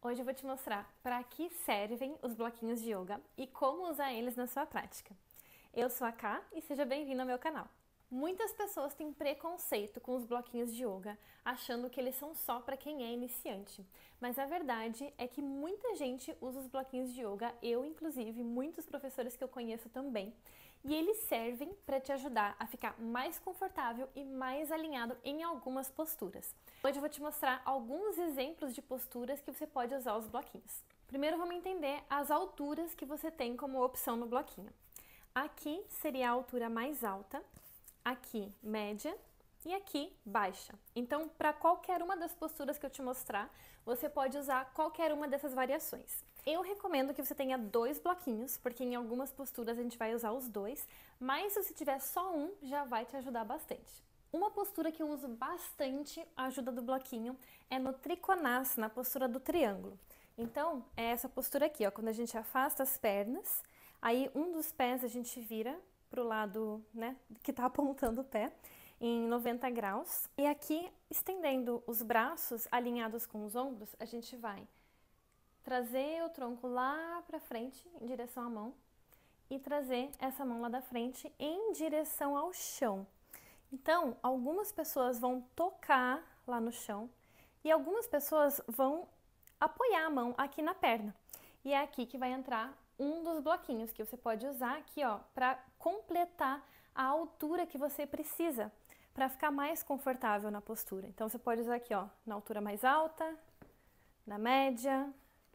Hoje eu vou te mostrar para que servem os bloquinhos de yoga e como usar eles na sua prática. Eu sou a Ká e seja bem-vindo ao meu canal. Muitas pessoas têm preconceito com os bloquinhos de yoga, achando que eles são só para quem é iniciante. Mas a verdade é que muita gente usa os bloquinhos de yoga, eu inclusive, muitos professores que eu conheço também, e eles servem para te ajudar a ficar mais confortável e mais alinhado em algumas posturas. Hoje eu vou te mostrar alguns exemplos de posturas que você pode usar os bloquinhos. Primeiro vamos entender as alturas que você tem como opção no bloquinho. Aqui seria a altura mais alta, aqui média e aqui baixa. Então, para qualquer uma das posturas que eu te mostrar, você pode usar qualquer uma dessas variações. Eu recomendo que você tenha 2 bloquinhos, porque em algumas posturas a gente vai usar os 2, mas se você tiver só um, já vai te ajudar bastante. Uma postura que eu uso bastante a ajuda do bloquinho é no Trikonasana, na postura do triângulo. Então, é essa postura aqui, ó, quando a gente afasta as pernas, aí um dos pés a gente vira pro lado, né, que tá apontando o pé, em 90 graus. E aqui, estendendo os braços alinhados com os ombros, a gente vai trazer o tronco lá pra frente, em direção à mão, e trazer essa mão lá da frente em direção ao chão. Então, algumas pessoas vão tocar lá no chão e algumas pessoas vão apoiar a mão aqui na perna. E é aqui que vai entrar um dos bloquinhos que você pode usar aqui, ó, para completar a altura que você precisa para ficar mais confortável na postura. Então você pode usar aqui, ó, na altura mais alta, na média,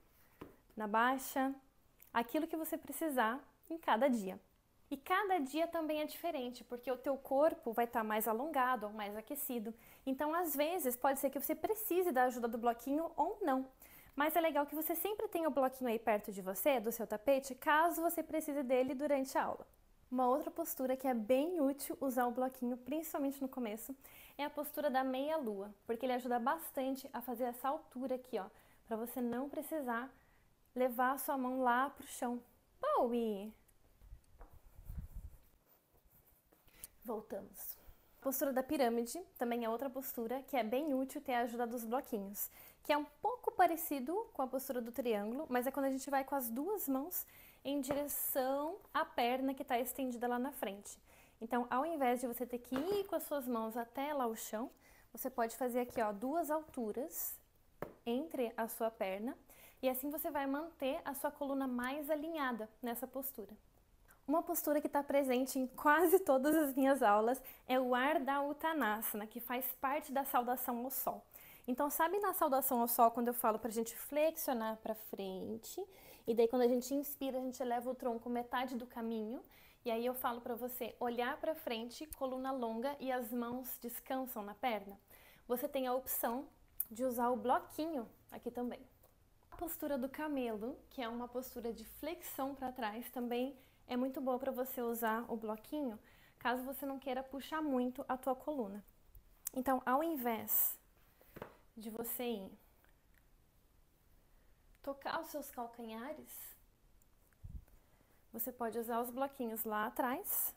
na baixa, aquilo que você precisar em cada dia. E cada dia também é diferente, porque o teu corpo vai estar mais alongado ou mais aquecido. Então, às vezes, pode ser que você precise da ajuda do bloquinho ou não. Mas é legal que você sempre tenha o bloquinho aí perto de você, do seu tapete, caso você precise dele durante a aula. Uma outra postura que é bem útil usar o bloquinho, principalmente no começo, é a postura da meia-lua, porque ele ajuda bastante a fazer essa altura aqui, ó, para você não precisar levar a sua mão lá pro chão. Bowie! Voltamos. A postura da pirâmide também é outra postura que é bem útil ter a ajuda dos bloquinhos, que é um pouco parecido com a postura do triângulo, mas é quando a gente vai com as duas mãos em direção à perna que está estendida lá na frente. Então, ao invés de você ter que ir com as suas mãos até lá o chão, você pode fazer aqui, ó, 2 alturas entre a sua perna e assim você vai manter a sua coluna mais alinhada nessa postura. Uma postura que está presente em quase todas as minhas aulas é o Ardha Uttanasana, que faz parte da saudação ao sol. Então, sabe na saudação ao sol, quando eu falo para a gente flexionar para frente, e daí quando a gente inspira, a gente eleva o tronco metade do caminho, e aí eu falo para você olhar para frente, coluna longa e as mãos descansam na perna? Você tem a opção de usar o bloquinho aqui também. A postura do camelo, que é uma postura de flexão para trás, também é muito boa para você usar o bloquinho, caso você não queira puxar muito a tua coluna. Então, ao invés de você ir tocar os seus calcanhares, você pode usar os bloquinhos lá atrás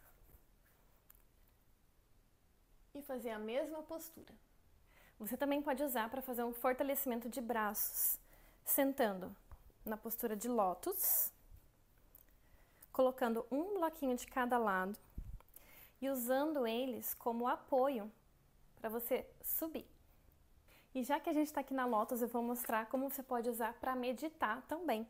e fazer a mesma postura. Você também pode usar para fazer um fortalecimento de braços, sentando na postura de lótus, colocando um bloquinho de cada lado e usando eles como apoio para você subir. E já que a gente está aqui na lótus, eu vou mostrar como você pode usar para meditar também.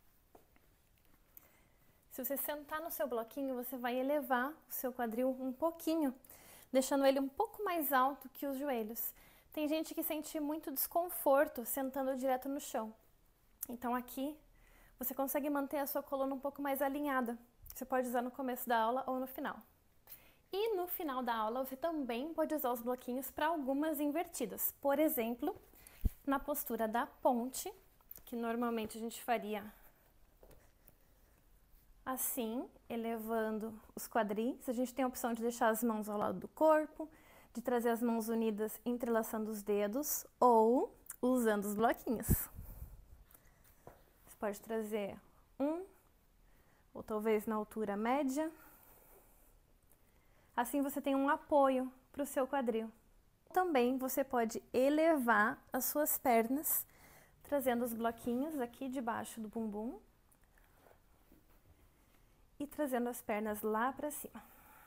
Se você sentar no seu bloquinho, você vai elevar o seu quadril um pouquinho, deixando ele um pouco mais alto que os joelhos. Tem gente que sente muito desconforto sentando direto no chão. Então aqui você consegue manter a sua coluna um pouco mais alinhada. Você pode usar no começo da aula ou no final. E no final da aula você também pode usar os bloquinhos para algumas invertidas. Por exemplo, na postura da ponte, que normalmente a gente faria assim, elevando os quadris. A gente tem a opção de deixar as mãos ao lado do corpo, de trazer as mãos unidas entrelaçando os dedos ou usando os bloquinhos. Você pode trazer um, ou talvez na altura média. Assim você tem um apoio para o seu quadril. Também você pode elevar as suas pernas trazendo os bloquinhos aqui debaixo do bumbum e trazendo as pernas lá pra cima.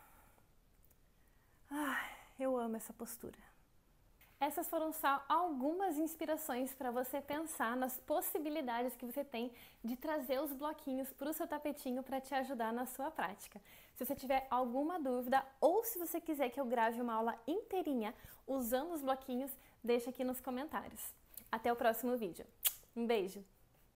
Ai, eu amo essa postura. Essas foram só algumas inspirações para você pensar nas possibilidades que você tem de trazer os bloquinhos para o seu tapetinho para te ajudar na sua prática. Se você tiver alguma dúvida ou se você quiser que eu grave uma aula inteirinha usando os bloquinhos, deixa aqui nos comentários. Até o próximo vídeo. Um beijo!